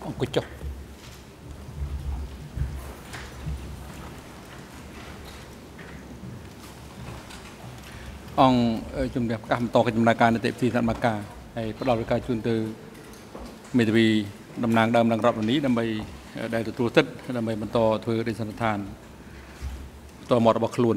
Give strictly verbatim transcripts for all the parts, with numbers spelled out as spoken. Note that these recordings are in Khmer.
អង្គុយចុះអង្គជំរាបកាសបន្តកិច្ចដំណើរការនីតិវិធីសកម្មការហើយផ្ដល់ការជូនទៅមេធាវីតំណាងដើមនឹងរដ្ឋនេះដើម្បីដែលទទួលសិទ្ធិដើម្បីបន្តធ្វើរាជសន្និដ្ឋានបន្តមករបស់ខ្លួន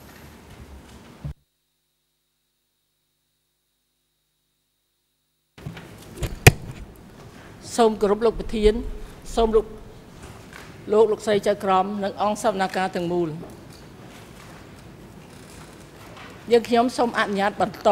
សូមគោរពលោកប្រធានសូមលោកលោកលោកស្រីចៅក្រមនិងអង្គសវនកម្មទាំងមូលយើងខ្ញុំសូមអនុញ្ញាតបន្ត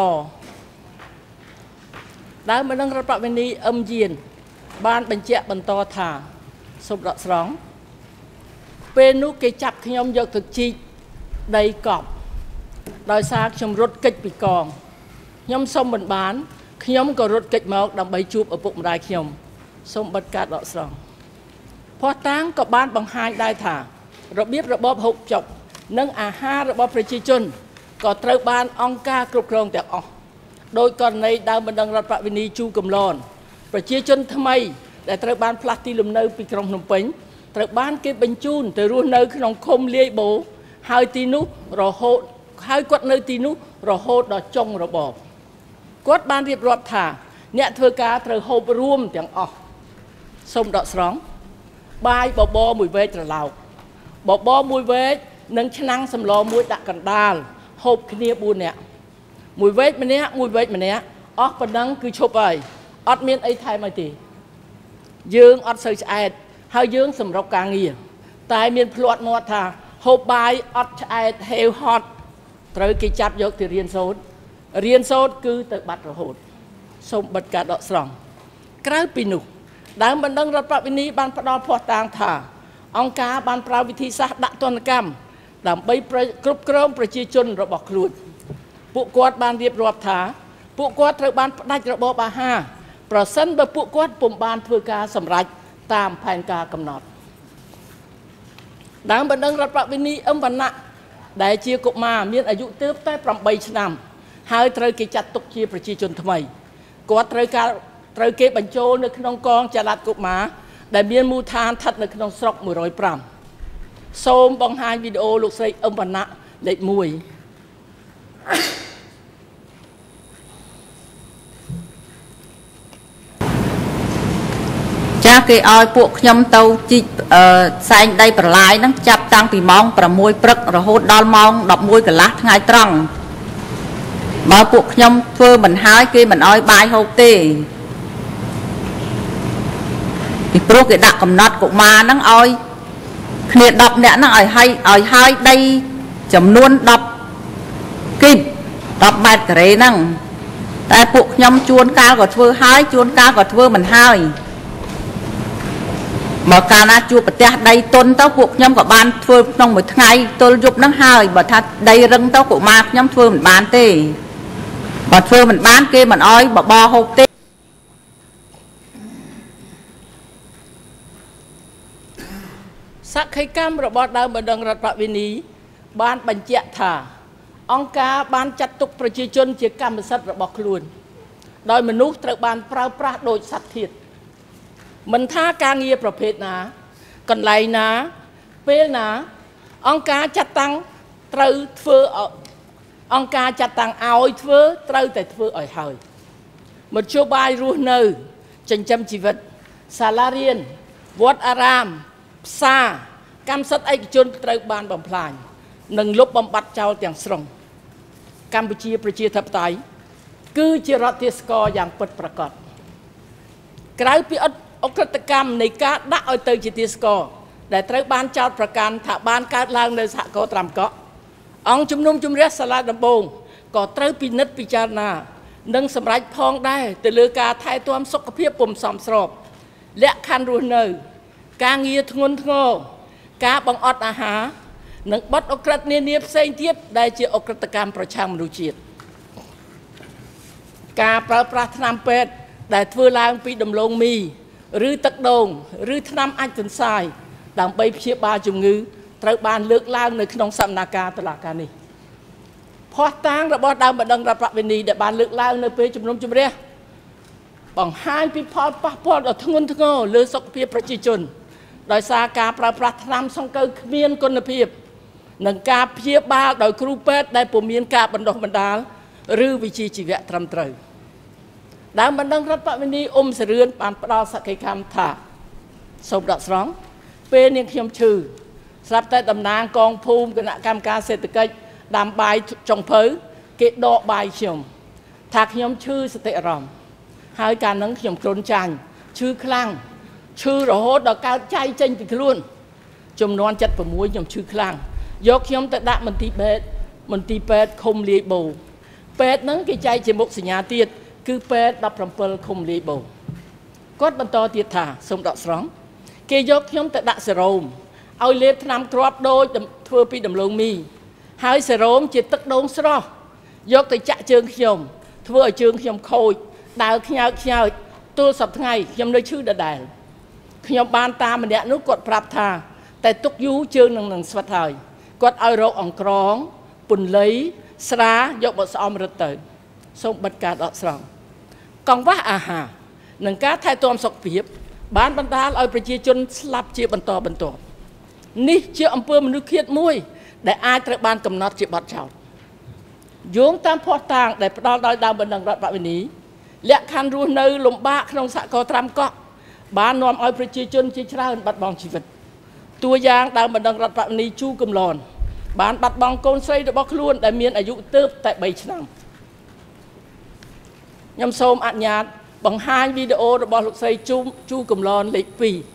ដើមបណ្ដឹងរដ្ឋវិនីអឹមយានបានបញ្ជាក់បន្តថាសូមដកស្រង់ពេលនោះគេចាប់ខ្ញុំយកទៅជីកដីកប់ដោយសារខ្ញុំរត់គេចពីកងខ្ញុំសូមមិនបានខ្ញុំក៏រត់គេចមកដើម្បីជួបឪពុកម្ដាយខ្ញុំសូមបិទការដកស្រង់ភ័ស្តុតាងក៏បានបង្ហាញដែរថារបៀបរបបហូបចុកនិងអាហាររបស់ប្រជាជនក៏ត្រូវបានអង្គការគ្រប់គ្រងទាំងអស់ដោយករណីដើមបណ្ដឹងរដ្ឋវិនីជូកំឡនប្រជាជនថ្មីដែលត្រូវបានផ្លាស់ទីលំនៅពីក្រុងភ្នំពេញត្រូវបានគេបញ្ជូនទៅរស់នៅក្នុងឃុំលាយបូហើយទីនោះរហូតហើយគាត់នៅទីនោះរហូតដល់ចុងរបបគាត់បានរៀបរាប់ថាអ្នកធ្វើការត្រូវហូបរួមទាំងអស់សូមដកស្រង់បាយបបរមួយវែកត្រឡោកបបរមួយវែកនិងឆ្នាំងសម្លមួយដាក់កណ្ដាលហូបគ្នាបួននាក់មួយវែកម្នាក់មួយវែកម្នាក់អស់ប៉ុណ្ណឹងគឺឈប់ហើយអត់មានអីថែមអីទេយើងអត់សូវឆ្អែតហើយយើងសម្រុកការងារតែមានភ្លាត់មាត់ថាហូបបាយអត់ឆ្អែតហេវហត់ត្រូវគេចាប់យកទៅរៀនសូត្ររៀនសូត្រគឺទៅបាត់រហូតសូមបិទការដកស្រង់ក្រៅពីនោះដើមបណ្ដឹងរដ្ឋវិនីបានផ្ដល់ភ័ស្តុតាងថាអង្គការបានប្រើវិធីសាស្ត្រដាក់ទណ្ឌកម្មដើម្បីគ្រប់គ្រងប្រជាជនរបស់ខ្លួនពួកគាត់បានរៀបរាប់ថាពួកគាត់ត្រូវបានផ្ដាច់របបអាហារប្រសិនបើពួកគាត់ពុំបានធ្វើការសម្រេចតាមផែនការកំណត់ដើមបណ្ដឹងរដ្ឋវិនីអឹមវណ្ណៈដែលជាកុមារមានអាយុទើបតែប្រាំបីឆ្នាំហើយត្រូវគេចាត់ទុកជាប្រជាជនថ្មីគាត់ត្រូវការត្រូវគេបញ្ចូលនៅក្នុងកងចល័តកុមារដែលមានមូលដ្ឋានស្ថិតនៅក្នុងស្រុកមួយរយប្រាំសូមបង្ហាញវីដេអូលោកស្រីអឹមវណ្ណៈលេខមួយចាស់គេឲ្យពួកខ្ញុំទៅជីកសែងដីប្រឡាយហ្នឹងចាប់តាំងពីម៉ោងប្រាំមួយព្រឹករហូតដល់ម៉ោងដប់មួយកន្លះថ្ងៃត្រង់បើពួកខ្ញុំធ្វើមិនហើយគេមិនឲ្យបាយហូបទេពីព្រោះគេដាក់កំណត់កុមារហ្នឹងឲ្យគ្នាដប់អ្នកហ្នឹងឲ្យឲ្យឲ្យហើយដីចំនួនដប់គីបដប់ម៉ែត្រការ៉េហ្នឹងតែពួកខ្ញុំជួនកាលក៏ធ្វើហើយជួនកាលក៏ធ្វើមិនហើយបើកាលណាជួបប្រទេសដីទុនទៅពួកខ្ញុំក៏បានធ្វើក្នុងមួយថ្ងៃទល់យប់ហ្នឹងហើយបើថាដីរឹងទៅកុមារខ្ញុំធ្វើមិនបានទេបើធ្វើមិនបានគេមិនអោយបបរហូបទេសក្ខីកម្មរបស់ដើមបណ្ដឹងរដ្ឋវិនីបានបញ្ជាក់ថាអង្គការបានចាត់ទុកប្រជាជនជាកម្មសិទ្ធិរបស់ខ្លួនដោយមនុស្សត្រូវបានប្រើប្រាស់ដោយសត្វធាតុមិនថាការងារប្រភេទណាកន្លែងណាពេលណាអង្គការចាត់តាំងត្រូវធ្វើអង្គការចាត់តាំងឲ្យធ្វើត្រូវតែធ្វើឲ្យហើយមធ្យោបាយរស់នៅចិញ្ចឹមជីវិតសាលារៀនវត្តអារាមផ្សារកម្មសិទ្ធិឯកជនត្រូវបានបំផ្លាញនិងលុបបំបាត់ចោលទាំងស្រុងកម្ពុជាប្រជាធិបតេយ្យគឺជារដ្ឋាភិបាលយ៉ាងពិតប្រាកដក្រៅពីអក្រិតកម្មនៃការដាក់ឲ្យទៅជាទាសករដែលត្រូវបានចោទប្រកាន់ថាបានកើតឡើងនៅសហគមន៍ត្រាំកក់អង្គជំនុំជម្រះសាលាដំបងក៏ត្រូវពិនិត្យពិចារណានិងសម្រេចផងដែរទៅលើការថែទាំសុខភាពពុំសមស្របលក្ខខណ្ឌរស់នៅការងារធ្ងន់ធ្ងរការបង្អត់អាហារនិងបទអក្រិតនានាផ្សេងទៀតដែលជាអក្រិតកម្មប្រឆាំងមនុស្សជាតិការប្រើប្រាស់ថ្នាំពេទ្យដែលធ្វើឡើងពីដំឡូងមីឬទឹកដូងឬថ្នាំអាចទន្សាយដើម្បីព្យាបាលជំងឺត្រូវបានលើកឡើងនៅក្នុងសកម្មភាពតុលាការនេះភ័ស្តុតាងរបស់ដើមបណ្ដឹងរដ្ឋវិនីដែលបានលើកឡើងនៅពេលជំនុំជម្រះបង្ហាញពីផលប៉ះពាល់ដ៏ធ្ងន់ធ្ងរលើសុខភាពប្រជាជនដោយសារការប្រើប្រាស់ថ្នាំសង្កូវគ្មានគុណភាពនិងការព្យាបាលដោយគ្រូពេទ្យដែលពុំមានការបណ្ដុះបណ្ដាលឬវិជ្ជាជីវៈត្រឹមត្រូវដើមបណ្ដឹងរដ្ឋបវេនីអ៊ុំសរឿនបានផ្ដល់សក្ខីកម្មថាសូមដកស្រង់ពេលនាងខ្ញុំឈឺស្រាប់តែតំណាងកងភូមិគណៈកម្មការសេដ្ឋកិច្ចដាំបាយចុងភៅគេដកបាយខ្ញុំថាខ្ញុំឈឺសតិអារម្មណ៍ហើយកាលហ្នឹងខ្ញុំគ្រុនចាញ់ឈឺខ្លាំងឈឺរហូតដល់កើតចៃចេញពីខ្លួនចំនួនเจ็ดสิบหกខ្ញុំឈឺខ្លាំងយកខ្ញុំទៅដាក់មន្ទីរពេទ្យមន្ទីរពេទ្យឃុំលាយបូពេទ្យហ្នឹងគេចែកជាមុខសញ្ញាទៀតគឺពេទ្យដប់ប្រាំពីរឃុំលាយបូគាត់បន្តទៀតថាសូមដកស្រង់គេយកខ្ញុំទៅដាក់សេរ៉ូមឲ្យលេបថ្នាំគ្រាប់ដូចធ្វើពីដំឡូងមីហើយសេរ៉ូមជាទឹកដូងស្រស់យកទៅចាក់ជើងខ្ញុំធ្វើឲ្យជើងខ្ញុំខូចដើរខ្ញើខ្ញើចទល់សប្តាហ៍ថ្ងៃខ្ញុំនៅឈឺដដែលខ្ញុំបានតាមម្នាក់នោះគាត់ប្រាប់ថាតែទុកយូរជើងនឹងនឹងស្វិតហើយគាត់ឲ្យរកអង្ក្រងពន្លៃស្រាយកមកស្អំរឹតទៅសូមបិទការដកស្រង់កង្វះអាហារនិងការថែទាំសុខភាពបានបណ្ដាលឲ្យប្រជាជនស្លាប់ជាបន្តបន្ទាប់នេះជាអំពើមនុស្សឃាតមួយដែលអាចត្រូវបានកំណត់ជាបទចោទយោងតាមភស្តុតាងដែលផ្ដល់ដោយដើមបណ្ដឹងរដ្ឋបវេនីលក្ខខណ្ឌរស់នៅលំបាកក្នុងសហគមន៍ត្រាំកក់បាននាំឲ្យប្រជាជនជាច្រើនបាត់បង់ជីវិតតួយ៉ាងដើមបណ្ដឹងរដ្ឋបវេនីជូកំឡនបានបាត់បង់កូនស្រីរបស់ខ្លួនដែលមានអាយុទើបតែបីឆ្នាំខ្ញុំសូមអនុញ្ញាតបង្ហាញវីដេអូរបស់លោកស្រីជូជូកំឡនលេខពីរ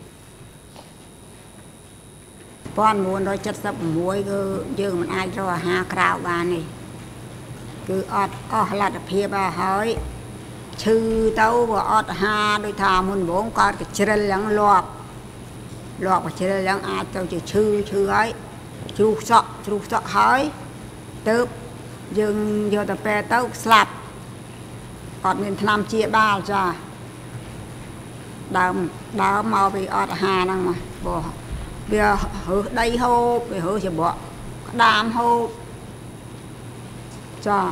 1976គឺយើងមិនអាចរកអាហារក្រៅបាននេះគឺអត់អស់លទ្ធភាពហើយឈឺទៅក៏អត់អាហារដូចថាមុនដំបូងគាត់ក៏ជ្រិលយ៉ាងលាប់លាប់ក៏ជ្រិលយ៉ាងអាចទៅជាឈឺឈឺហើយជ្រុះសក់ជ្រុះសក់ហើយទៅយើងយកទៅពេទ្យទៅស្លាប់អត់មានថ្នាំជាបាលចាដើមដើមមកពីអត់អាហារហ្នឹងមកបើវារើសដីហូបវារើសច្បក់ក្តាមហូបចា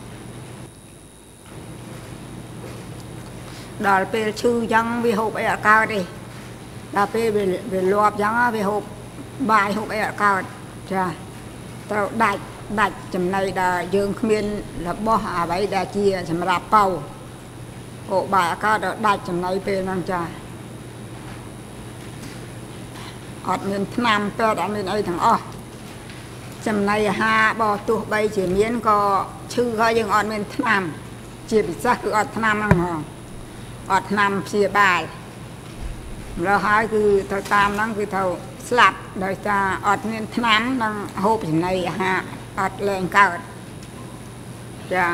ដល់ពេលឈឺចឹងវាហូបអីអត់កើតទេដល់ពេលវាលាប់ចឹងវាហូបបាយហូបអីអត់កើតចាត្រូវដាច់ដាច់ចំណីដែលយើងគ្មានរបស់អ្វីដែលជាសម្រាប់ប៉ៅហូបបាយអត់កើតដល់ដាច់ចំណីពេលហ្នឹងចាអត់មានថ្នាំពេទ្យអត់មានអីទាំងអស់ចំណីអាហារបើទោះបីជាមានក៏ឈឺហើយយើងអត់មានថ្នាំជាពិសេសគឺអត់ថ្នាំហ្នឹងហ្មងអត់ថ្នាំព្យាបាលម្ល៉េះហើយគឺទៅតាមហ្នឹងគឺទៅស្លាប់ដោយសារអត់មានថ្នាំនិងហូបចំណីអាហារអត់លែងកើតចា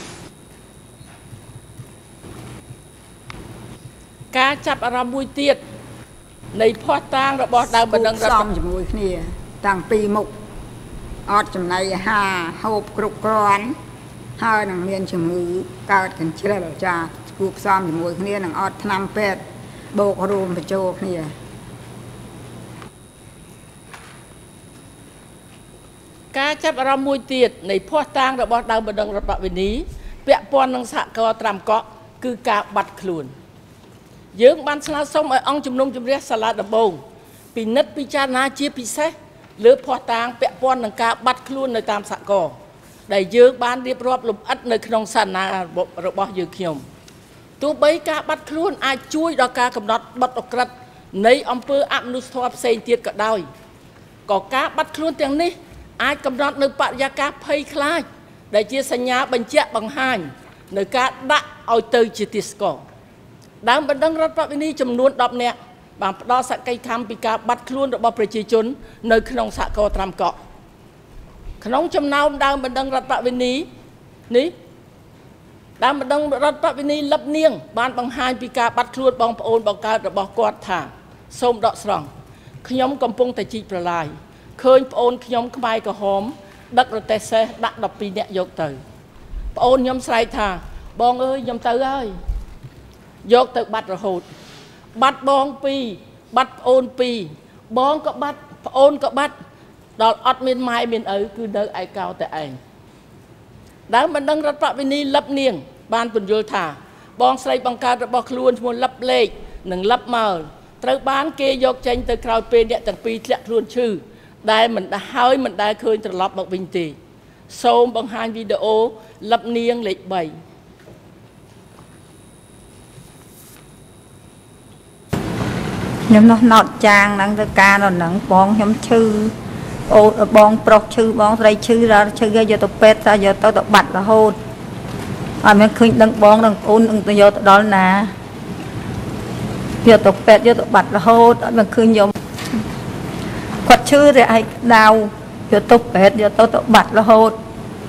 ការចាប់អារម្មណ៍មួយទៀតនៃភស្តុតាងរបស់ដើមបណ្ដឹងរដ្ឋសំជាមួយគ្នាតាំងពីមុខអត់ចំណីអាហារហូបគ្រប់គ្រាន់ហើយនឹងមានជំងឺកើតកញ្ជ្រឹលចាគូផ្សំជាមួយគ្នានឹងអត់ថ្នាំពេទ្យបូករួមបញ្ចូលគ្នាការចាប់អារម្មណ៍មួយទៀតនៃភស្តុតាងរបស់ដើមបណ្ដឹងរដ្ឋបវេនីពាក់ព័ន្ធនឹងសហគមន៍ត្រាំកក់គឺការបាត់ខ្លួនយើងបានស្នើសុំឲ្យអង្គជំនុំជម្រះសាលាដំបងពិនិត្យពិចារណាជាពិសេសលើភស្តុតាងពាក់ព័ន្ធនឹងការបាត់ខ្លួននៅតាមសហគមន៍ដែលយើងបានរៀបរាប់លម្អិតនៅក្នុងសន្និដ្ឋានរបស់យើងខ្ញុំទោះបីការបាត់ខ្លួនអាចជួយដល់ការកំណត់បទអក្រិតនៃអំពើអមនុស្សធម៌ផ្សេងទៀតក៏ដោយក៏ការបាត់ខ្លួនទាំងនេះអាចកំណត់នៅបរិយាកាសភ័យខ្លាចដែលជាសញ្ញាបញ្ជាក់បង្ហាញនៅការដាក់ឲ្យទៅជាទាសករដើមបណ្ដឹងរដ្ឋបវេនីចំនួនដប់នាក់បានផ្ដល់សក្ខីកម្មពីការបាត់ខ្លួនរបស់ប្រជាជននៅក្នុងសហគមន៍ត្រាំកក់ក្នុងចំណោមដើមបណ្ដឹងរដ្ឋបវេនីនេះដើមបណ្ដឹងរដ្ឋបវេនីលឹបនាងបានបង្ហាញពីការបាត់ខ្លួនបងប្អូនបង្កើតរបស់គាត់ថាសូមដកស្រង់ខ្ញុំកំពុងតែជីកប្រឡាយឃើញប្អូនខ្ញុំខ្មែរក្រហមដឹករទេះសេះដាក់ដប់ពីរនាក់យកទៅប្អូនខ្ញុំស្រែកថាបងអើយខ្ញុំទៅហើយយកទៅបាត់រហូតបាត់បងពីរបាត់ប្អូនពីរបងក៏បាត់ប្អូនក៏បាត់ដល់អត់មានម៉ែមានឪគឺនៅឯកោតែឯងដើមបណ្ដឹងរដ្ឋបវេនីលឹបនាងបានពន្យល់ថាបងស្រីបង្កើតរបស់ខ្លួនឈ្មោះលឹបលេខនិងលឹបមើលត្រូវបានគេយកចេញទៅក្រោយពេលអ្នកទាំងពីរធ្លាក់ខ្លួនឈឺដែលមិនដែលហើយមិនដែលឃើញត្រឡប់មកវិញទេសូមបង្ហាញវីដេអូលឹបនាងលេខបីខ្ញុំនោះណោតចាងហ្នឹងទៅការនៅហ្នឹងបងខ្ញុំឈឺអូបងប្រុសឈឺបងស្រីឈឺដល់ឈឺគេយកទៅពេទ្យថាយកទៅទៅបាត់រហូតអត់មានឃើញដឹងបងដឹងអូននឹងទៅយកទៅដល់ណាយកទៅពេទ្យយកទៅបាត់រហូតអត់មានឃើញយកគាត់ឈឺតែឯដៅយកទៅពេទ្យយកទៅទៅបាត់រហូត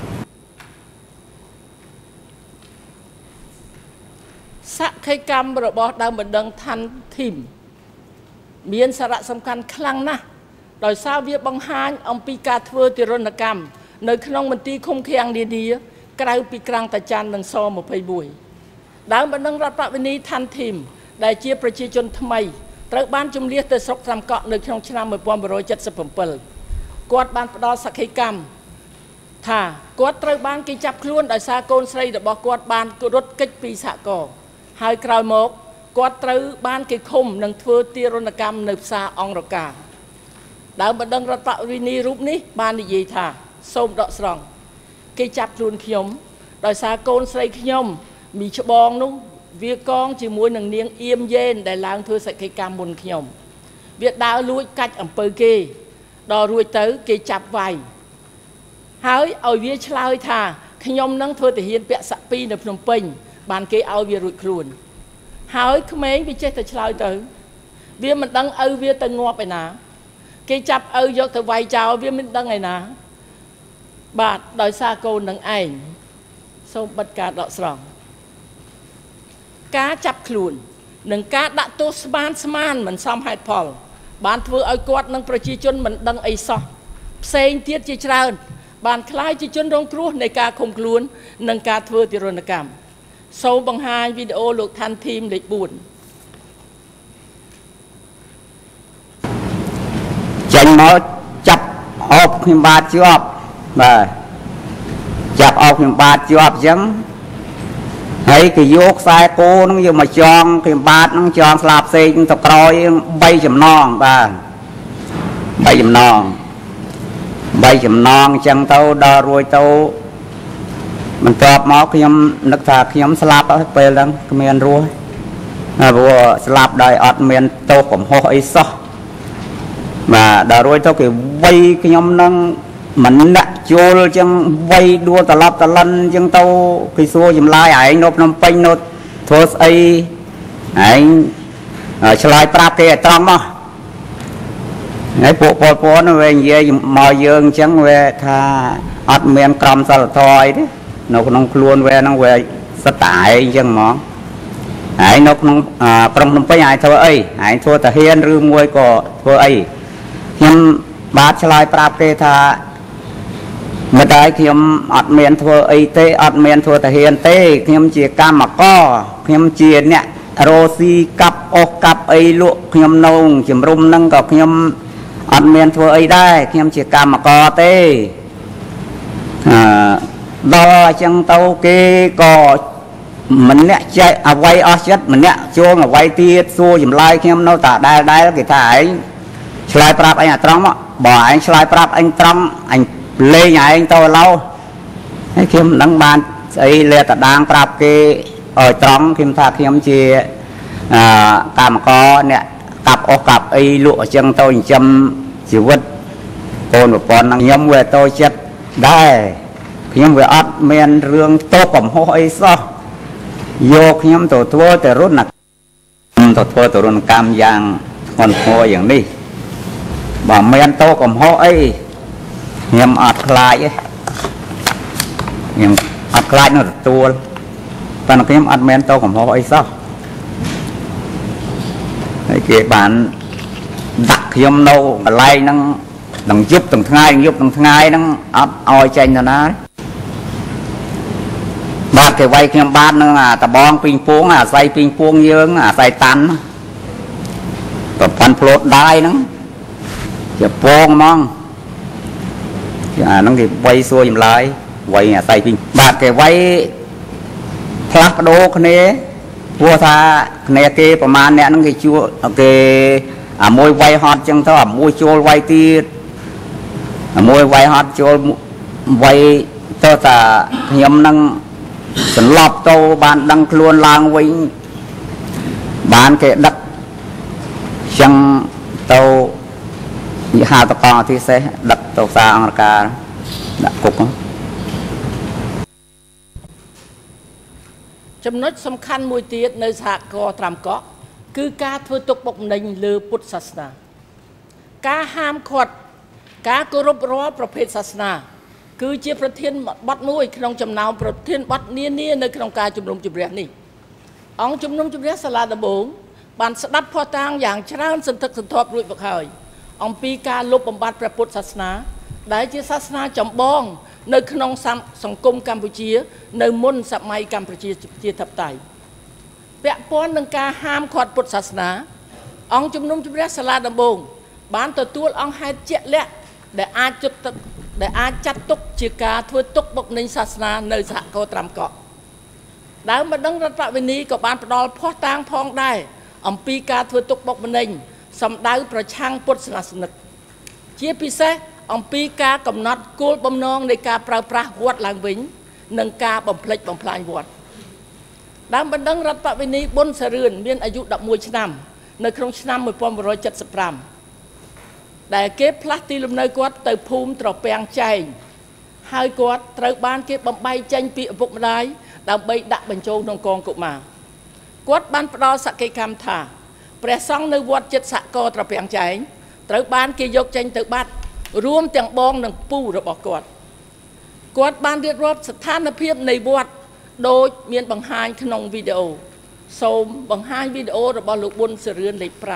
សក្ខីកម្មរបស់ដើមបណ្ដឹងឋានធីមមានសារៈសំខាន់ខ្លាំងណាស់ដោយសារវាបង្ហាញអំពីការធ្វើទារុណកម្មនៅក្នុងមន្ទីរឃុំឃាំងនានាក្រៅពីក្រាំងតាចាន់និងស-ម្ភៃមួយដើមបណ្ដឹងរដ្ឋប្រវេនីឋានធីមដែលជាប្រជាជនថ្មីត្រូវបានជំនះទៅស្រុកត្រាំកក់នៅក្នុងឆ្នាំmột nghìn tám trăm七十七គាត់បានផ្ដល់សក្ខីកម្មថាគាត់ត្រូវបានគេចាប់ខ្លួនដោយសារកូនស្រីរបស់គាត់បានរត់គេចពីសហគមន៍ហើយក្រោយមកគាត់ត្រូវបានគេឃុំនិងធ្វើទារុណកម្មនៅផ្សារអង្គរការដើមបណ្ដឹងរដ្ឋប្រវេនីរូបនេះបាននិយាយថាសូមដកស្រង់គេចាប់ខ្លួនខ្ញុំដោយសារកូនស្រីខ្ញុំមីច្បងនោះវាកងជាមួយនឹងនាងអៀមយេនដែលឡើងធ្វើសក្ខីកម្មមុនខ្ញុំវាដើរលួចកាច់អំពើគេដល់រួចទៅគេចាប់វាយហើយឲ្យវាឆ្លើយថាខ្ញុំនឹងធ្វើទាហានពាក់សាក់ពីរនៅភ្នំពេញបានគេឲ្យវារួចខ្លួនហើយក្មេងវាចេះតែឆ្លើយទៅវាមិនដឹងឪវាទៅងាប់ឯណាគេចាប់ឪយកទៅវាយចោលវាមិនដឹងឯណាបាទដោយសារកូននឹងឯងសូមបិទការដកស្រង់ការចាប់ខ្លួននិងការដាក់ទោសស្មានស្មានមិនសមហេតុផលបានធ្វើឲ្យគាត់និងប្រជាជនមិនដឹងអីសោះផ្សេងទៀតជាច្រើនបានคล้ายជាជនរងគ្រោះនៃការឃុំខ្លួននិងការធ្វើទារុណកម្មសូមបង្ហាញវីដេអូលោកឋានធីមលេខbốn ចេញមកចាប់អោបខ្ញុំបាទជាប់បាទចាប់អោបខ្ញុំបាទជាប់អញ្ចឹងហើយគេយកខ្សែគោនឹងយកមកចងខ្ញុំបាទនឹងចងស្លាបផ្សេងទៅក្រោយបីចំណងបាទបីចំណងបីចំណងអញ្ចឹងទៅដល់រួចទៅបន្ទាប់មកខ្ញុំនឹកថាខ្ញុំស្លាប់ហើយពេលហ្នឹងគ្មានរស់ព្រោះស្លាប់ដោយអត់មានទោសកំហុសអីសោះបាទដល់រួចទៅគេវាយខ្ញុំនឹងមិនដាក់ជួលអញ្ចឹងវាយដួលត្រឡប់ត្រឡិនអញ្ចឹងទៅគេសួរចម្លើយឯងនៅភ្នំពេញនៅធ្វើស្អីឯងឆ្លើយប្រាប់គេឲ្យត្រង់មកហើយពួកពលពណ៌វានិយាយមកយើងអញ្ចឹងវាថាអត់មានក្រមសីលធម៌អីទេនៅក្នុងខ្លួនវាហ្នឹងវាសិតតែឯងអញ្ចឹងហ្មងឯងនៅក្នុងក្រុងភ្នំពេញឯងធ្វើអីឯងធ្វើតាហ៊ានឬមួយក៏ធ្វើអីខ្ញុំបាទឆ្លើយប្រាប់គេថាមិនដែរខ្ញុំអត់មានធ្វើអីទេអត់មានធ្វើតាហ៊ានទេខ្ញុំជាកម្មករខ្ញុំជាអ្នករោស៊ីកាប់អស់កាប់អីលក់ខ្ញុំនៅជំរុំហ្នឹងក៏ខ្ញុំអត់មានធ្វើអីដែរខ្ញុំជាកម្មករទេអឺដល់អញ្ចឹងទៅគេក៏ម្នាក់ចែកអវ័យអស់ចិត្តម្នាក់ចូលអវ័យទៀតសួរចម្លើយខ្ញុំនៅតែដែលដែលគេថាឯងឆ្លើយប្រាប់អញអាត្រង់មកបើឯងឆ្លើយប្រាប់អញត្រង់អញលេងឯងទៅឡូវហើយខ្ញុំមិនដឹងបានស្អីលេតដាងប្រាប់គេឲ្យត្រង់ខ្ញុំថាខ្ញុំជាអឺកម្មករអ្នកកាប់អស់កាប់អីលក់អញ្ចឹងទៅចិញ្ចឹមជីវិតកូនប្រពន្ធនឹងខ្ញុំវាតូចចិត្តដែរខ្ញុំវាអត់មានរឿងទោសកំហុសអីសោះយកខ្ញុំទៅធ្វើតែរុណកម្មទៅធ្វើតែរុណកម្មយ៉ាងធ្ងន់ធ្ងរយ៉ាងនេះបើមានទោសកំហុសអីខ្ញុំអត់ខ្លាចទេខ្ញុំអត់ខ្លាចនឹងទទួលប៉ុន្តែខ្ញុំអត់មានទោសកំហុសអីសោះហើយគេបានដាក់ខ្ញុំនៅកន្លែងហ្នឹងទាំងយប់ទាំងថ្ងៃយប់ទាំងថ្ងៃហ្នឹងអត់ឲ្យចេញទៅណាបាទគេវាយខ្ញុំបាទនឹងអាតបងពីងពួងអាស្រ័យពីងពួងយើងអាស្រ័យតាន់ប្រព័ន្ធផ្លូតដាយហ្នឹងជាពងហ្មងអាហ្នឹងគេវាយសួរចម្លើយវាយអាស្រ័យពីងបាទគេវាយផ្លាស់ប្ដូរគ្នាพวกท่าเนี่ยเกประมาณเนี่ยนั่งเกชัวเกอ่ามวยไวฮอตจังเท่ามวยโจลไวตีมวยไวฮอตโจลไวเท่าแต่ยมนั่งสันลอบโตบานดังคลวนลางวิ่งบานเกดักจังโตหาตะกองที่เสดักโตซาอังกาดักกุกចំណុចសំខាន់មួយទៀតនៅសហគមន៍ត្រាំកក់គឺការធ្វើទុកបុកម្នេញលើពុទ្ធសាសនាការហាមឃាត់ការគោរពរាល់ប្រភេទសាសនាគឺជាប្រធានបទមួយក្នុងចំណោមប្រធានបទនានានៅក្នុងការជំនុំជម្រះនេះអង្គជំនុំជម្រះសាលាដំបងបានស្ដាប់ភស្តុតាងយ៉ាងច្រើនសន្ធឹកសន្ធាប់រួចមកហើយអំពីការលុបបំបាត់ព្រះពុទ្ធសាសនាដែលជាសាសនាចម្បងនៅក្នុងសង្គមកម្ពុជានៅមុនសម័យកម្ពុជាជាធិបតេយ្យពាក់ព័ន្ធនឹងការហាមឃាត់ពុទ្ធសាសនាអង្គជំនុំជម្រះសាលាដំបងបានទទួលអង្គហេតុជាក់លាក់ដែលអាចជិតដែលអាចចាត់ទុកជាការធ្វើទុកបុកម្នេញសាសនានៅសហគមន៍ត្រាំកក់ដើមបណ្ដឹងរដ្ឋវិនីក៏បានផ្ដល់ភស្តុតាងផងដែរអំពីការធ្វើទុកបុកម្នេញសម្ដៅប្រឆាំងពុទ្ធសាសនិកជាពិសេសអំពីការកំណត់គោលបំណងនៃការប្រើប្រាស់វត្តឡើងវិញនិងការបំផ្លិចបំផ្លាញវត្តដើមបណ្ដឹងរដ្ឋវិនីប៊ុនសារឿនមានអាយុដប់មួយឆ្នាំនៅក្នុងឆ្នាំmột nghìn chín trăm bảy mươi lămដែលគេផ្លាស់ទីលំនៅគាត់ទៅភូមិត្រពាំងចែងហើយគាត់ត្រូវបានគេបំបីចេញពីឪពុកម្ដាយដើម្បីដាក់បញ្ចូលក្នុងកងកុមារគាត់បានផ្ដល់សក្ខីកម្មថាព្រះសង្ឃនៅវត្តចិត្តសហគមន៍ត្រពាំងចែងត្រូវបានគេយកចេញទៅបាត់រួមទាំងបងនិងពូរបស់គាត់គាត់បានរៀបរាប់ស្ថានភាពនៃវត្តដូចមានបង្ហាញក្នុងវីដេអូសូមបង្ហាញវីដេអូរបស់លោកប៊ុនសារឿនលេខ5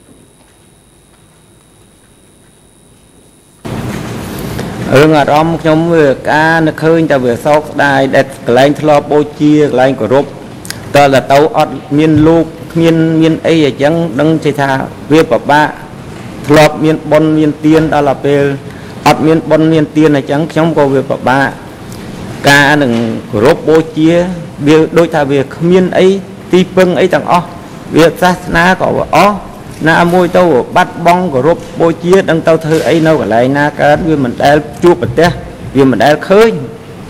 រឿងអារម្មណ៍ខ្ញុំវាការនឹកឃើញតែវាសោកស្ដាយដែលកន្លែងធ្លាប់បូជាកន្លែងគោរពតើទៅអត់មានលោកគ្មានមានអីអញ្ចឹងដឹងជាថាវាពិបាកធ្លាប់មានបុណ្យមានទានដល់ពេលអត់មានបុណ្យមានទានអញ្ចឹងខ្ញុំក៏វាពិបាកការនឹងគោរពបូជាវាដូចថាវាគ្មានអីទីពឹងអីទាំងអស់វាសាសនាក៏អស់ណាមួយទៅបាត់បង់គោរពបូជាដឹងទៅធ្វើអីនៅកន្លែងណាកើតវាមិនដែលជួបប្រទេសវាមិនដែលឃើញ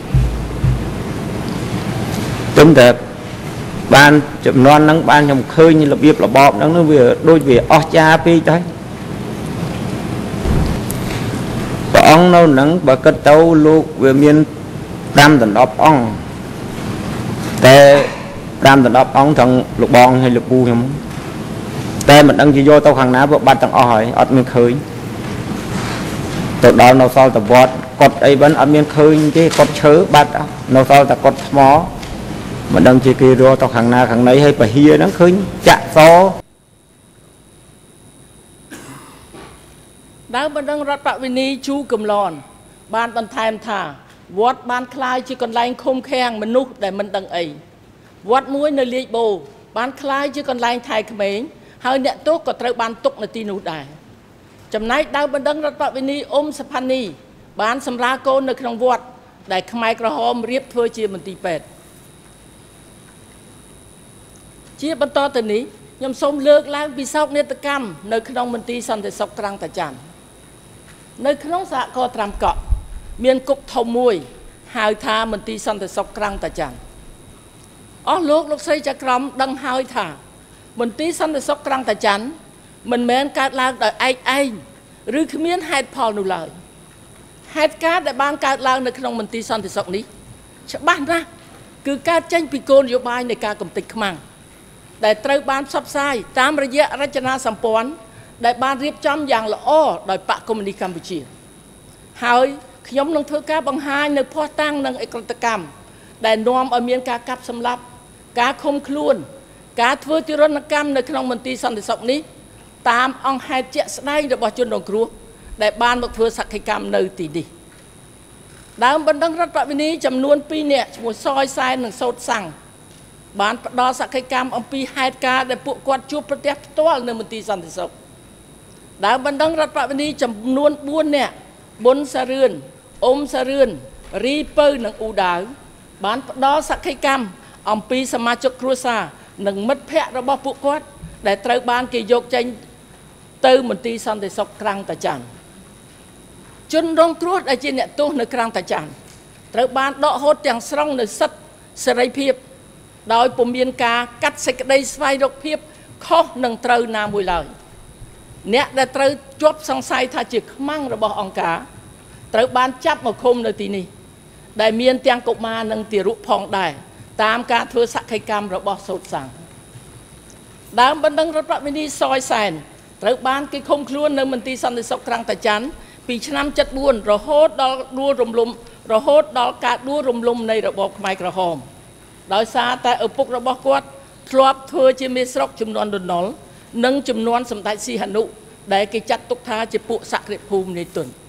ទុំតែបានចំនួនហ្នឹងបានខ្ញុំឃើញរបៀបរបបហ្នឹងវាដូចវាអស្ចារ្យពេកទៅព្រះអង្គនៅហ្នឹងបើគិតទៅលោកវាមាន5ដណ្ដប់អង្គតែ5ដណ្ដប់អង្គទាំងលោកបងហើយលោកពូខ្ញុំតែមិនដឹងជាយកទៅខាងណាវាបាត់ទាំងអស់ហើយអត់មានឃើញទៅដល់នៅសល់តវត្តកត់អីបានអត់មានឃើញទេកត់ឈើបាត់នៅសល់តែកត់ថ្មមិនដឹងជាគេរកទៅខាងណាខាងណីហើយពហិយហ្នឹងឃើញចាក់សដើមបណ្ដឹងរដ្ឋវិនីជូកំឡនបានបន្ថែមថាវត្តបានคล้ายជាកន្លែងឃុំឃាំងមនុស្សដែលមិនដឹងអីវត្តមួយនៅលាយបូបានคล้ายជាកន្លែងថៃក្មេងហើយអ្នកទោសក៏ត្រូវបានទុកនៅទីនោះដែរចំណែកដើមបណ្ដឹងរដ្ឋវិនីអ៊ុំសផានីបានសម្រាលកូននៅក្នុងវត្តដែលខ្មែរក្រហមរៀបធ្វើជាមន្ទីរពេទ្យជាបន្តទៅនេះខ្ញុំសូមលើកឡើងពីសោកនាដកម្មនៅក្នុងមន្ទីរសន្តិសុខត្រាំងតាចាន់នៅក្នុងសហគមន៍ត្រាំកក់មានគុកធំមួយហៅថាមន្ទីរសន្តិសុខត្រាំងតាចាន់អស់លោកលោកស្រីចក្រមដឹងហើយថាមន្ទីរសន្តិសុខត្រាំងតាចាន់មិនមែនកើតឡើងដោយឯកឯងឬគ្មានហេតុផលនោះឡើយហេតុការណ៍ដែលបានកើតឡើងនៅក្នុងមន្ទីរសន្តិសុខនេះច្បាស់ណាស់គឺកើតចេញពីគោលនយោបាយនៃការកំទេចខ្មាំងដែលត្រូវបានផ្សព្វផ្សាយតាមរយៈរចនាសម្ព័ន្ធដែលបានរៀបចំយ៉ាងល្អដោយបកកុម្មុយនីសកម្ពុជាហើយខ្ញុំនឹងធ្វើការបង្ហាញនៅភស្តុតាងនិងអក្រិតកម្មដែលនាំឲ្យមានការកាប់សម្លាប់ការឃុំខ្លួនការធ្វើទារុណកម្មនៅក្នុងមន្ទីរសន្តិសុខនេះតាមអង្គហេតុជាក់ស្ដែងរបស់ជនរងគ្រោះដែលបានមកធ្វើសក្ខីកម្មនៅទីនេះដើមបណ្ដឹងរដ្ឋវិនីចំនួន2នាក់ឈ្មោះសយសែននិងសោតសាំងបានផ្ដល់សក្ខីកម្មអំពីហេតុការណ៍ដែលពួកគាត់ជួបប្រទះផ្ទាល់នៅមន្ទីរសន្តិសុខដើមបណ្ដឹងរដ្ឋវិនីចំនួន4នាក់ប៊ុនសារឿនអ៊ុំសារឿនរីពៅនិងអ៊ូដាវបានផ្ដល់សក្ខីកម្មអំពីសមាជិកគ្រួសារនិងមិត្តភ័ក្តិរបស់ពួកគាត់ដែលត្រូវបានគេយកចេញទៅមន្ទីរសន្តិសុខក្រាំងតាចាន់ជនរងគ្រោះដែលជាអ្នកទោសនៅក្រាំងតាចាន់ត្រូវបានដកហូតទាំងស្រុងនៅសិទ្ធិសេរីភាពដោយពុំមានការកាត់សេចក្តីស្វែងរកភាពខុសនឹងត្រូវណាមួយឡើយអ្នកដែលត្រូវជាប់សង្ស័យថាជាខ្មាំងរបស់អង្គការត្រូវបានចាប់មកឃុំនៅទីនេះដែលមានទាំងកុមារនិងទារកផងដែរតាមការធ្វើសក្ខីកម្មរបស់សូត្រសាំងដើមបណ្ដឹងរដ្ឋវិនីសយសែនត្រូវបានគេឃុំខ្លួននៅមន្ទីរសន្តិសុខក្រាំងតាចាន់ពីឆ្នាំเจ็ดสิบสี่រហូតដល់ដួលរំលំរហូតដល់ការដួលរំលំនៃរបបខ្មែរក្រហមដោយសារតែឪពុករបស់គាត់ធ្លាប់ធ្វើជាមេស្រុកចំនួនដុនលនិងចំនួនសម្ដេចសីហនុដែលគេចាត់ទុកថាជាពួកសក្តិភូមិនៃទុន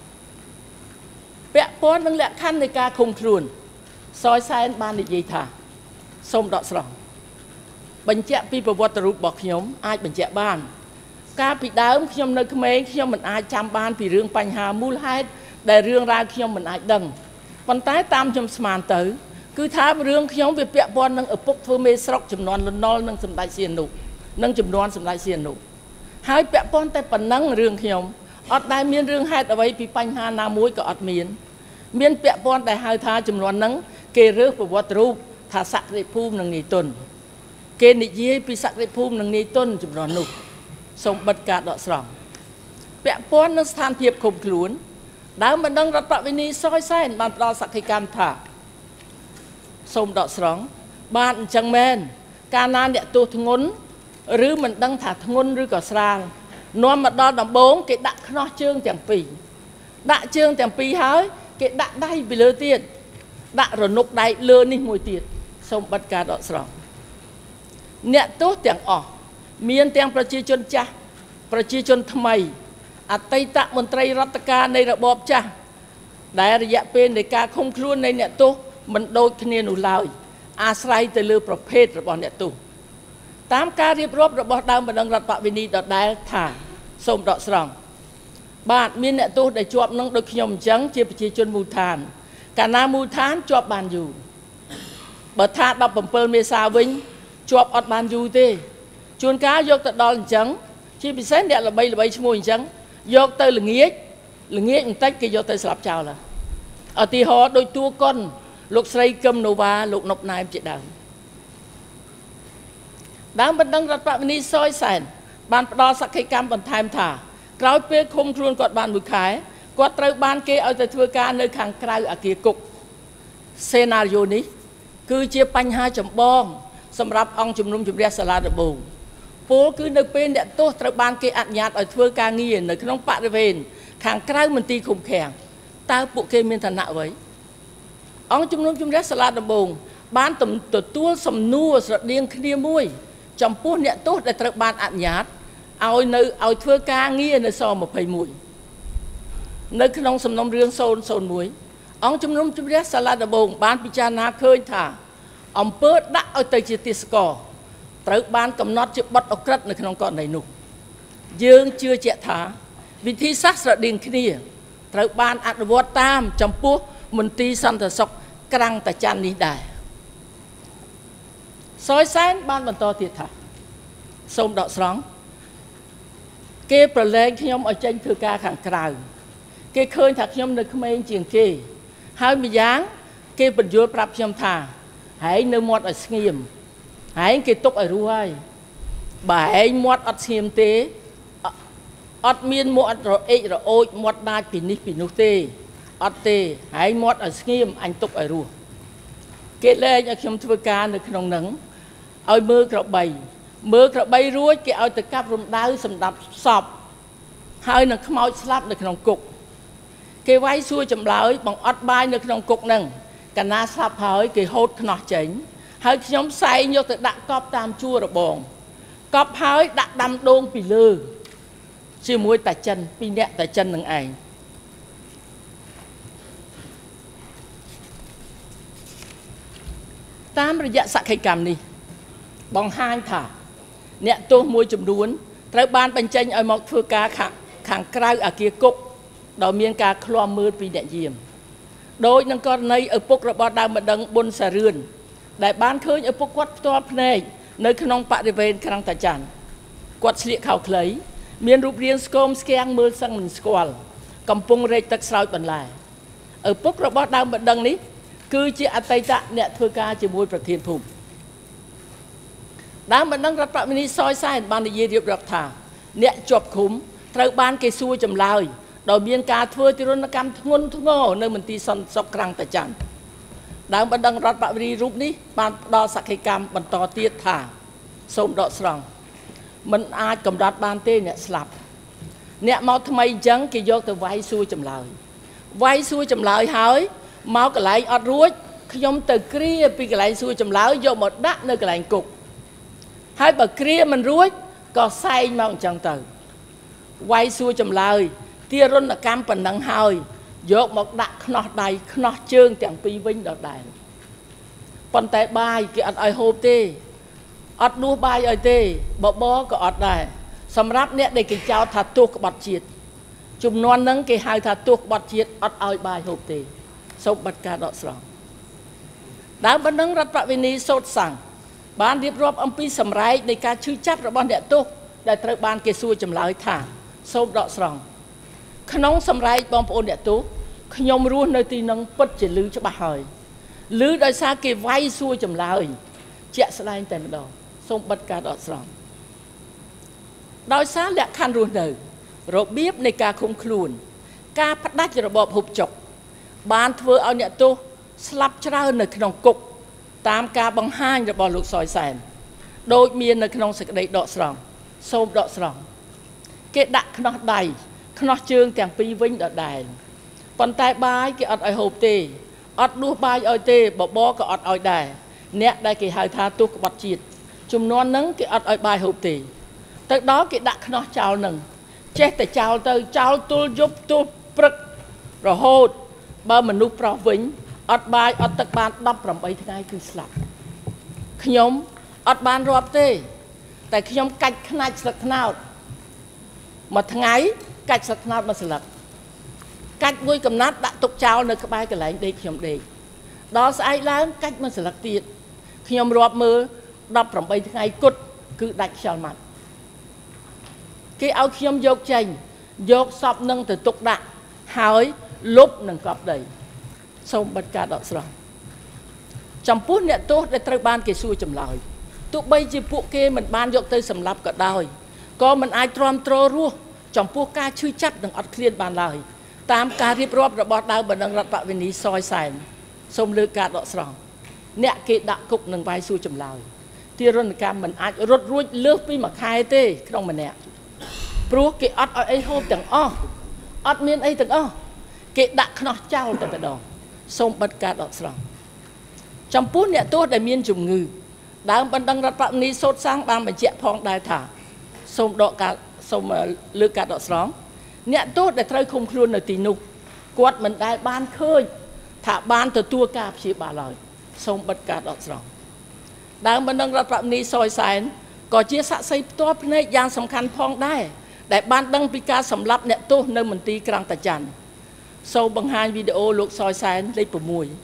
ពាក់ព័ន្ធនឹងលក្ខខណ្ឌនៃការឃុំខ្លួនសយសែនបាននិយាយថាសូមដកស្រង់បញ្ជាក់ពីប្រវត្តិរូបរបស់ខ្ញុំអាចបញ្ជាក់បានកាលពីដើមខ្ញុំនៅក្មេងខ្ញុំមិនអាចចាំបានពីរឿងបញ្ហាមូលហេតុដែលរឿងរ៉ាវខ្ញុំមិនអាចដឹងប៉ុន្តែតាមខ្ញុំស្មានទៅគឺថារឿងខ្ញុំវាពាក់ព័ន្ធនឹងឪពុកធ្វើមេស្រុកចំនួនលន់នល់និងសម្ដេចសីហនុនិងចំនួនសម្ដេចសីហនុហើយពាក់ព័ន្ធតែប៉ុណ្ណឹងរឿងខ្ញុំអត់ដែលមានរឿងហេតុអ្វីពីបញ្ហាណាមួយក៏អត់មានមានពាក់ព័ន្ធតែហៅថាចំនួនហ្នឹងគេរើសប្រវត្តិរូបថាសក្តិភូមិនិងនាយទុនគេនិយាយពីសក្តិភូមិនិងនាយទុនចំនួននោះសូមបិទការដកស្រង់ពាក់ព័ន្ធនឹងស្ថានភាពឃុំខ្លួនដើមបណ្ដឹងរដ្ឋវិនីសយសែនបានផ្ដល់សក្ខីកម្មថាសូមដកស្រង់បានអញ្ចឹងមែនកាលណាអ្នកទោសធ្ងន់ឬមិនដឹងថាធ្ងន់ឬក៏ស្រាលនាំមកដល់ដំបងគេដាក់ខ្នោះជើងទាំងពីរដាក់ជើងទាំងពីរហើយគេដាក់ដៃពីលើទៀតដាក់រនុកដៃលើនេះមួយទៀតសូមបិទការដកស្រង់អ្នកទោសទាំងអស់មានទាំងប្រជាជនចាស់ប្រជាជនថ្មីអតីតមន្ត្រីរដ្ឋការនៃរបបចាស់ដែលរយៈពេលនៃការឃុំខ្លួននៃអ្នកទោសមិនដូចគ្នានោះឡើយអាស្រ័យទៅលើប្រភេទរបស់អ្នកទោសតាមការរៀបរាប់របស់ដើមបណ្ដឹងរដ្ឋវិនីដដែលថាសូមដកស្រង់បាទមានអ្នកទោសដែលជាប់នឹងដូចខ្ញុំអញ្ចឹងជាប្រជាជនមូលដ្ឋានកាលណាមូលដ្ឋានជាប់បានយូរបើថាដប់bảyមេសាវិញជាប់អត់បានយូរទេជួនកាលយកទៅដល់អញ្ចឹងជាពិសេសអ្នកល្បីល្បីឈ្មោះអញ្ចឹងយកទៅល្ងាចល្ងាចបន្តិចគេយកទៅស្លាប់ចោលហើយឧទាហរណ៍ដូចតួកុនលោកស្រីកឹមណូវ៉ាលោកណុបណែមជាដើមដើមបណ្ដឹងរដ្ឋវិនីសយសែនបានផ្ដល់សក្ខីកម្មបន្ថែមថាក្រោយពេលឃុំខ្លួនគាត់បានមួយខែគាត់ត្រូវបានគេឲ្យទៅធ្វើការនៅខាងក្រៅអគារគុកសេណារីយ៉ូនេះគឺជាបញ្ហាចម្បងសម្រាប់អង្គជំនុំជម្រះសាលាដំបងពលគឺនៅពេលអ្នកទោសត្រូវបានគេអនុញ្ញាតឲ្យធ្វើការងារនៅក្នុងបរិវេណខាងក្រៅមន្ទីរឃុំឃាំងតើពួកគេមានឋានៈអ្វីអង្គជំនុំជម្រះសាលាដំបងបានទទួលសំណួរស្រដៀងគ្នាមួយចំពោះអ្នកទោសដែលត្រូវបានអនុញ្ញាតឲ្យនៅឲ្យធ្វើការងារនៅសยี่สิบเอ็ดនៅក្នុងសំណុំរឿងศูนย์ศูนย์មួយអង្គជំនុំជម្រះសាលាដំបងបានពិចារណាឃើញថាអំពើដាក់ឲ្យទៅជាទេសកលត្រូវបានកំណត់ជាបទអក្រិតនៅក្នុងករណីនោះយើងជឿជាក់ថាវិធីសាស្ត្រស្រដៀងគ្នាត្រូវបានអនុវត្តតាមចំពោះមន្ទីរសន្តិសុខក្រាំងតាចាន់នេះដែរសយសែនបានបន្តទៀតថាសូមដកស្រង់គេប្រឡែងខ្ញុំឲ្យចេញធ្វើការខាងក្រៅគេឃើញថាខ្ញុំនៅក្មេងជាងគេហើយម្យ៉ាងគេបញ្យល់ប្រាប់ខ្ញុំថាហើយនៅមាត់ឲ្យស្ងៀមហើយគេទុកឲ្យរស់ហើយបើឯងមាត់អត់ស្ងៀមទេអត់មានមាត់រអេករអូចមាត់ដាច់ពីនេះពីនោះទេអត់ទេហើយមាត់ឲ្យស្ងៀមអញទុកឲ្យរស់គេលែងឲ្យខ្ញុំធ្វើការនៅក្នុងនឹងឲ្យមើលក្របីមើលក្របីរួចគេឲ្យទៅកាប់រំដៅសម្ដាប់សពហើយនឹងខ្មោចស្លាប់នៅក្នុងគុកគេវាយសួរចម្លើយបង្អត់បាយនៅក្នុងគុកហ្នឹងកាលណាស្លាប់ហើយគេហូតខ្នោះចេញហើយខ្ញុំសែងយកទៅដាក់កប់តាមជួររបងកប់ហើយដាក់ដាំដូងពីលើជាមួយតាចិនពីរនាក់តាចិននឹងឯងតាមរយៈសក្ខីកម្មនេះបង្ហាញថាអ្នកទោសមួយចំនួនត្រូវបានបញ្ចេញឲ្យមកធ្វើការខាងក្រៅអគារគុកដោយមានការឃ្លាំមើលពីអ្នកយាមដោយនឹងករណីឪពុករបស់ដើមម្ដងប៊ុនសារឿនដែលបានឃើញឪពុកគាត់ផ្ទាល់ភ្នែក nơi khung bạc để về khang tài chán quạt xịt khảo khởi miền rụp riêng scom skeang mưa sang mình squal cầm pung rây tắc sỏi bẩn lại ở bốc rồi bắt đam bận đằng ní cứ chỉ ăn tay tạ nẹt thưa ca chỉ môiประthiên phụng đam bận đằngรัฐมินิซอยไซน์บ้านยีรีบรักษาเนี่ยจบคุ้มเธอบ้านเกซัวจำลายดอกเบี้ยการทั่วที่รณกรรมทุนทุนโง่ในมันตีสันสกครั้งแต่จันดาวบันดังรัฐบริรูปนี้บ้านดอสักเหกรรมบรรทอเตียถ่าสมดอกสรองมันอาจกำรัดบ้านเต้เนี่ยสลับเนี่ยมาทำไมจังกี่ยกแต่ไว้ซัวจำลายไว้ซัวจำลายหายมาก็ไหลอดรุ่ยขยมเตะเกลียปีก็ไหลซัวจำลายโยหมดดักในก็ไหลกุกให้แบบเกลียมันรุ่ยก็ใส่มาจังเตอไว้ซัวจำลายเตี้ยรุ่นกรรมเป็นนังหายยกหมดดักขนอดใดขนอดเชิงแต่งปีวิ่งดอกใดปนแต่ใบกี่อัดไอโฮเต้อัดดูใบไอเต้บ่บ่ก็อัดได้สำหรับเนี่ยได้กี่เจ้าถัดตัวกบัดเฉียดจุ่มนวลนั้นกี่หายถัดตัวกบัดเฉียดอัดไอใบโฮเต้สมบัติการดอกสองดาวบันดังรัฐประวินีโสดสั่งบ้านเรียบรอบอัมพีสำไรในการชื่อจับระบอนเดตุ ได้ตระบานเกซัวจำลายถ่าโซบดอกสรองขนมสำไรบอมโอนเดตุขยมรู้ในตีนังปัดจะลือจะบ่ายลือโดยซาเกไว้ซัวจำลายเจ้าสลายแต่ไม่ดอกทรงบัดการดอกสรองโดยซาและคันรู้เนอระเบียบในการคุมคลูนการพัฒนาระบบหุบจกบ้านเธอเอาเนี่ยตัวสลับเช้าในขนมกุกตามการบังห้างระบบลูกซอยแสนโดยมีในขนมสกัดดอกสรองโซมดอกสรองเกดักขนมใดขนมเชิงแต่งปีวิ่งดอกใดปนแต่ใบเกอดไอโฮเต้อดดูใบไอเต้บ่บ่ก็อดไอได้เนี่ยได้เกหายทาตุกบัดจีดจุ่มนวลนั้นเกอดไอใบโฮเต้แต่ดอกเกดักขนมเจ้าหนึ่งเจ๊แต่เจ้าเตอเจ้าตุลยุบตุลปรึกระโหดบ่มนุษย์ปราวิญอดใบอดตะบานดับปรำใบทั้งไงคือสลับขยมอดบานรอบเต้แต่ขยมกัดขนาดสลักขนาดมาทั้งไงกัดสลักขนาดมาสลักกัดบุยกำนัดดักตกเจ้าในกระบายกระไหลเด็กขยมเด็กดอสไอล้างกัดมาสลักตีดขยมรอบมือดับปรำใบทั้งไงกุดคือดักชาลมัดกี่เอาขยมยกใจยกสอบนั่งแต่ตกดักหายลุบหนึ่งกรอบใดสมบัติการดอกสรองจำพูดเนี่ยตัวได้ตระบานเกซัวจำลายตัวใบจีพวกเกมันบานยกเตยสำรับก็ได้ก็มันไอตรอมตรอรู้จำพวกการชื่อจับดังอัดเคลียนบานลายตามการเรียบรอบระบอดดาวบันดังรัฐประวินีซอยแสนสมเลือการดอกสรองเนี่ยเกดักกุกหนึ่งใบสู้จำลายที่รถการมันอาจรถรุ่ยเลือกไปมาคายเต้ครองมันเนี่ยปลุกเกอัดไอโฮต่างอ้ออัดเมียนไอต่างอ้อเกดักขนอเจ้าแต่แต่ดอกสมบัติการดอกสรองจำพูดเนี่ยตัวได้เมียนจุ่มงือดาวบันดังรัฐประวินีโซดสร้างบางบัญเจพองได้ถ่าสมดอกการสมเลือกการดอกสรองเนี่ยตัวได้เทยคมครูนในตีนุกกวดมันได้บ้านเคยถ้าบ้านตัวตัวกาบชีบาลอยสมบัติการดอกสรองดาวบันดังรัฐประวินีซอยแสนก็เจี๊ยสะใส่ตัวในยางสำคัญพองได้แต่บ้านดังปีกาสำรับเนี่ยตัวในมันตีกลางตะจันโซบังฮานวิดีโอลูกซอยแสนได้ประมวย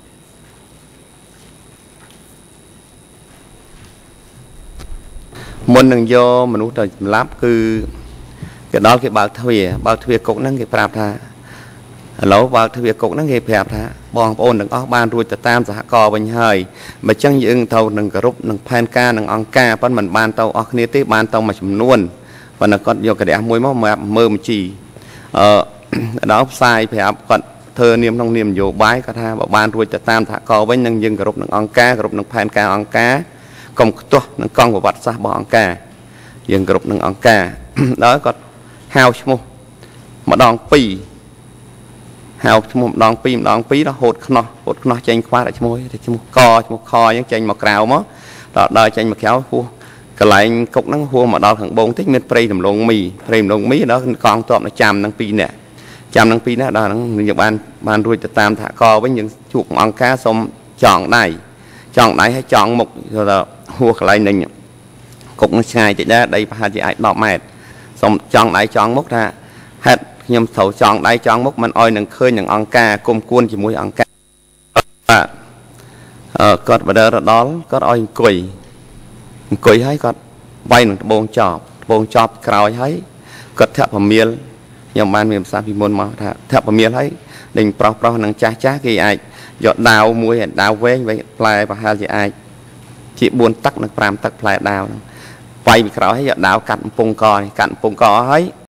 มุนหนึ่งโยมนุษย์เราลับคือกระดอลเก็บบางทวีบางทวีกกนั่งเก็บปราบท่าแล้วบางทวีกกนั่งเก็บปราบท่าบองโอนหนึ่งออกบ้านรวยจะตามสหกรณ์วันเฮยมาจังยืงเท่าหนึ่งกระรุบหนึ่งแผ่นกาหนึ่งองกาปั้นเหมือนบ้านเท่าออกเนื้อตีบ้านเท่ามาจำนวนวันนั้นก็โยกระเดียมวยมั่วมาเมื่อมจีเออแล้วทรายแผลก่อนเธอเนียมต้องเนียมโยบายก็ท่าบอกบ้านรวยจะตามสหกรณ์ไว้หนึ่งยืงกระรุบหนึ่งองกากระรุบหนึ่งแผ่นกาองกากองตัวนั่งกองประวัติศาสตร์บองกายังกรุบหนึ่งองกาแล้วก็หาวชั่วโมงมาดองปีหาวชั่วโมงดองปีดองปีแล้วโหดขนอโหดขนอใจคว้าได้ชั่วโมงชั่วโมงคอชั่วโมงคอยังใจมากราวมั้งต่อได้ใจมาแก้วหัวกระไหลกกนั่งหัวมาดองขังบงที่มีเปรย์ดำลงมีเปรย์ดำลงมีแล้วกองตัวในจำนั่งปีเนี่ยจำนั่งปีเนี่ยđóนั่งอย่างบ้านบ้านรวยจะตามถากอไว้ยังฉุกองกาสมจ่องได้จ่องไหนให้จ่องหมกเราหัวกระไหลหนึ่งcục nó sai thì đó đây hai chị ai đọc mệt xong chọn lại chọn mốc ra hết nhưng thầu chọn lại chọn mốc mình oi nâng khơi nâng ăn ca cùng cuốn chỉ mũi ăn ca ờ cọt vào đó đó cọt oi quỳ អង្គុយហើយគាត់វាយនឹងត្បូងចប់ត្បូងចប់ក្រោយហើយគាត់ធាក់ពមៀលខ្ញុំបានមានភាសាពីមុនមកថាធាក់ពមៀលហើយដេញប្រុសប្រុសនឹងចាស់ចាស់គេអាចយកដាវមួយដាវវែងវិញផ្លែប្រហែលជាអាចជាបួនទឹកនិងប្រាំទឹកផ្លែដាវហ្នឹងវាយពីក្រោយហើយយកដាវកាត់កំពង់កកាត់កំពង់កហើយ